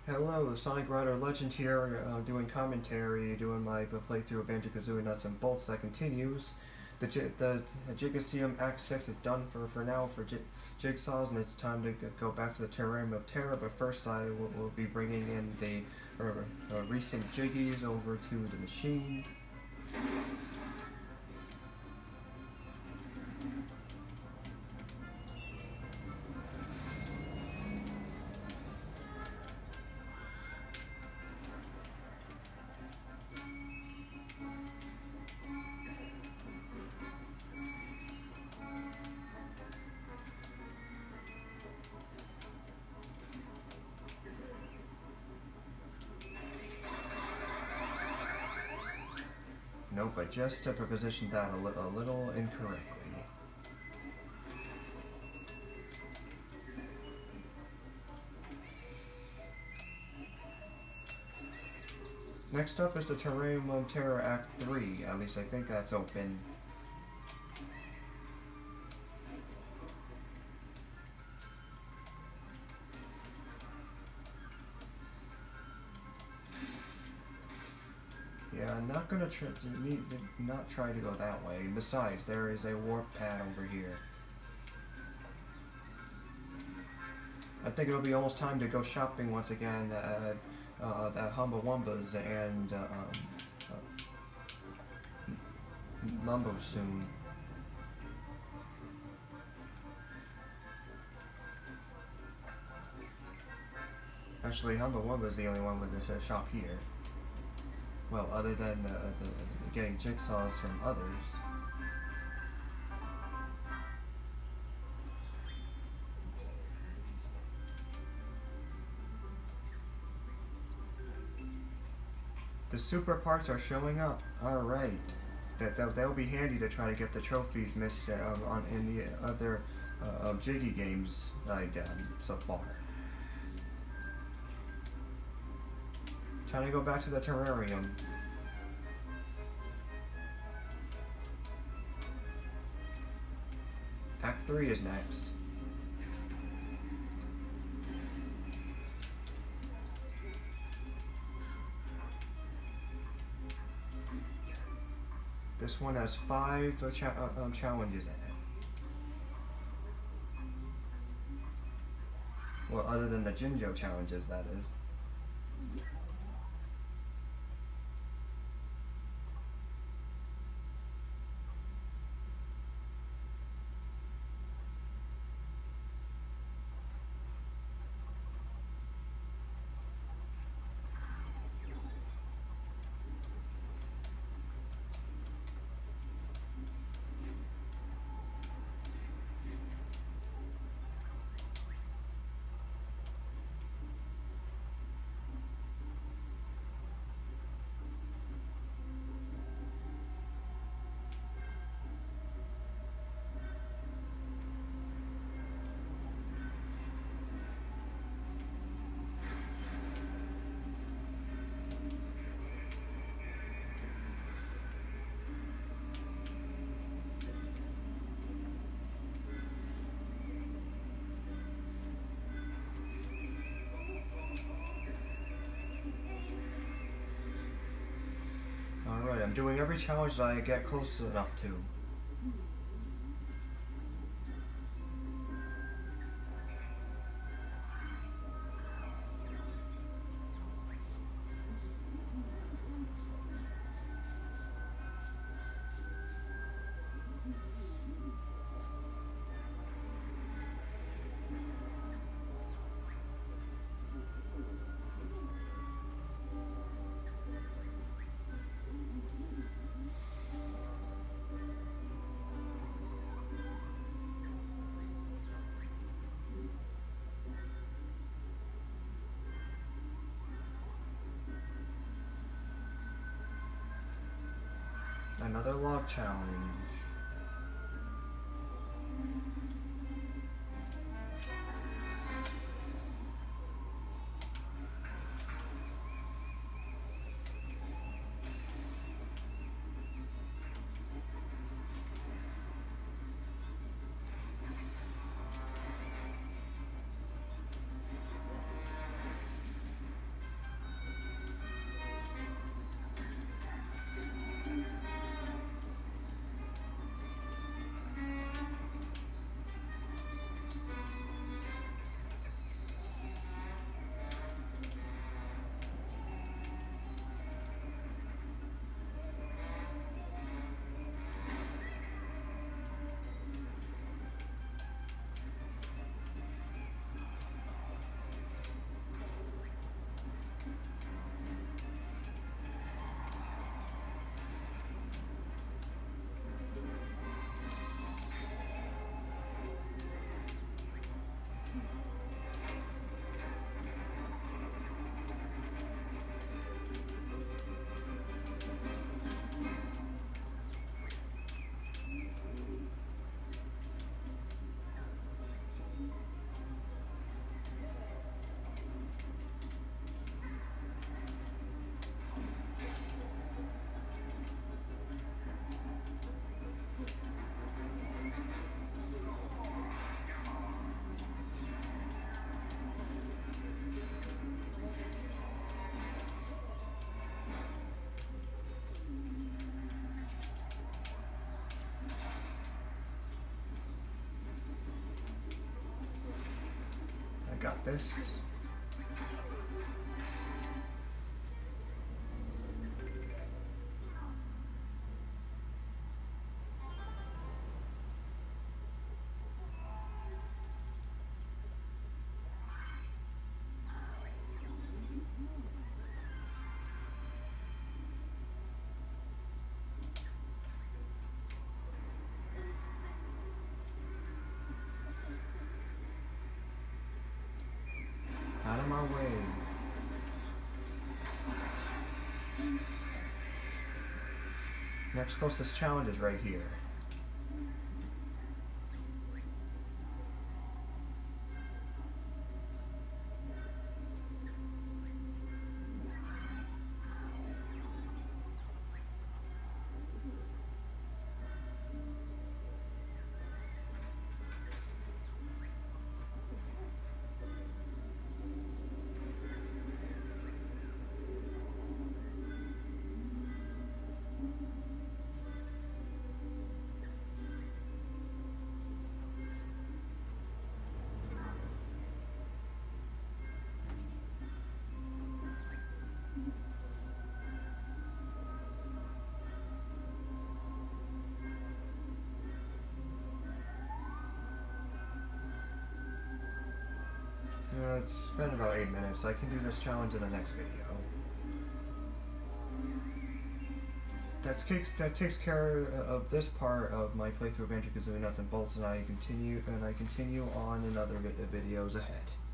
Hello, Sonic Rider Legend here, doing commentary, doing my playthrough of Banjo-Kazooie Nuts and Bolts that continues. The Jigsaw Act 6 is done for now for Jigsaws, and it's time to go back to the Terrarium of Terror, but first I will be bringing in the recent Jiggies over to the machine. Nope, I just positioned that a little incorrectly. Next up is the Terrarium of Terror Act 3, at least I think that's open. Yeah, I'm not gonna not try to go that way. Besides, there is a warp pad over here. I think it'll be almost time to go shopping once again at Humba Wumba's and Mumbo soon. Actually, Humba Wumba's the only one with a shop here. Well, other than getting jigsaws from others. The super parts are showing up. Alright. That'll be handy to try to get the trophies missed in the other Jiggy games that I've done so far. Trying to go back to the terrarium. Act 3 is next. This one has 5 challenges in it. Well, other than the Jinjo challenges, that is. Alright, I'm doing every challenge that I get close enough to. Another log challenge. got this. Out of my way. Next closest challenge is right here. It's been about 8 minutes, so I can do this challenge in the next video. That takes care of this part of my playthrough of Banjo-Kazooie Nuts and Bolts, and I continue on in other videos ahead.